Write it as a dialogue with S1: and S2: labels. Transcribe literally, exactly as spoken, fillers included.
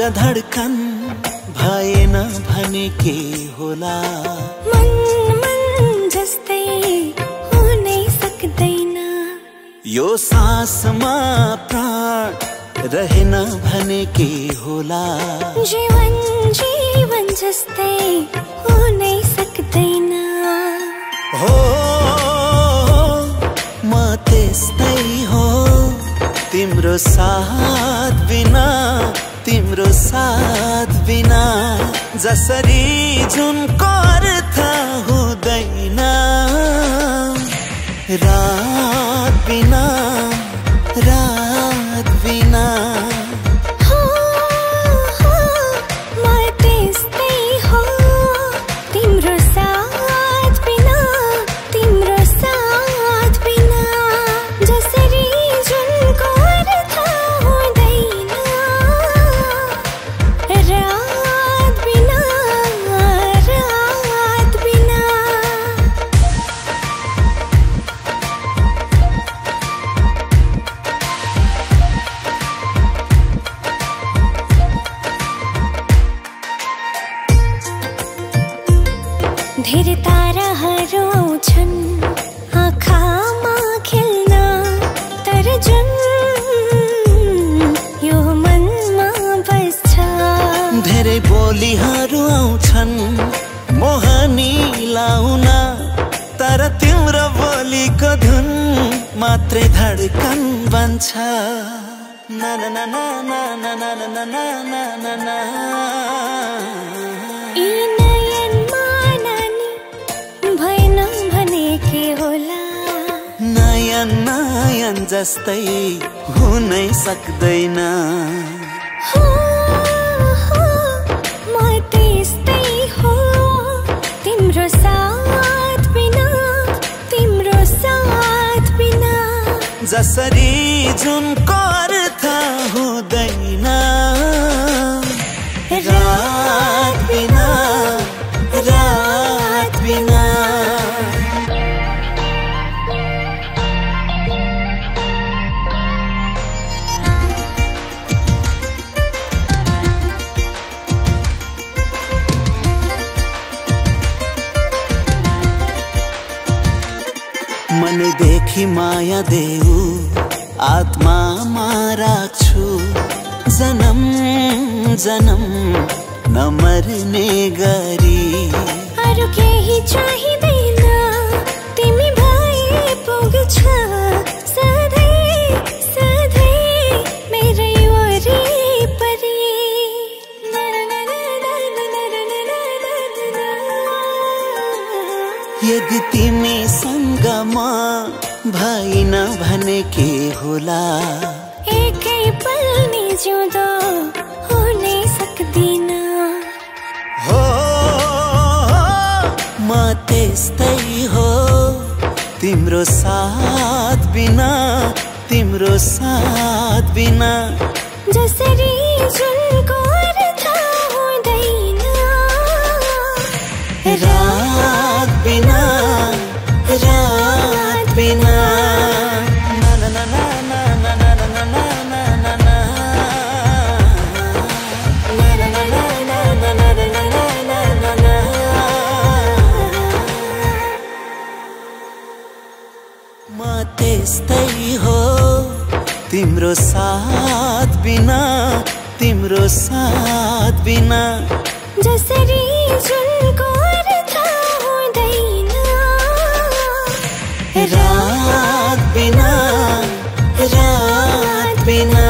S1: धड़कन भएन भने के होला।
S2: मन मन जस्तै हुनै सक्दैन।
S1: यो सासमा प्राण रहेन भने के होला।
S2: जीवन जीवन जस्तै हुनै सक्दैन।
S1: हो म त्यस्तै हो, तिम्रो साथ बिना, तिम्रो साथ बिना। जसरी जुनको अर्थ हुँदैन रात बिना, रात बिना।
S2: हो हो म त्यस्तै हो, तिम्रो साथ बिना, तिम्रो साथ बिना। जसरी जुनको अर्थ हुँदैन रात बिना, रात बिना। धेरै ताराहरू आउँछन् आँखामा खेल्न, तर जुन यो मनमा बस्छ।
S1: धेरै बोलीहरू आउँछन् मोहनी लाउन, तर तिम्रो बोलीको धुन मात्रै धड्कन बन्छ। ना ना ना ना ना ना ना ना ना ना ना ना।
S2: यी नयनमा नानी भएन भने के होला।
S1: नयन नयन जस्तै हुनै सक्दैन।
S2: हो हो म त्यस्तै हो, तिम्रो साथ बिना, तिम्रो साथ बिना।
S1: जसरी जुनको अर्थ हुँदैन रात बिना, रात बिना। मनैदेखि माया देऊ, आत्मामा राख्छु। जन्म जन्म नमर्ने गरी।
S2: अरू केही चाहिँदैन, तिमी भए पुग्छ सधैँ सधैँ मेरै वरिपरि।
S1: यदि तिमीसँग म भइन भने के होला।
S2: एकै पल नि जिउँदो हुनै सक्दिन।
S1: हो म त्यस्तै हो, तिम्रो साथ बिना, तिम्रो साथ बिना।
S2: जसरी जुनको अर्थ हुँदैन
S1: रात बिना, रात बिना। ना ना ना ना ना ना ना ना ना ना ना ना। ना ना ना ना ना ना ना ना ना ना। म त्यस्तै हो, तिम्रो साथ बिना, तिम्रो साथ बिना।
S2: जसरी जुनको अर्थ हुँदैन
S1: रात बिना, रात बिना।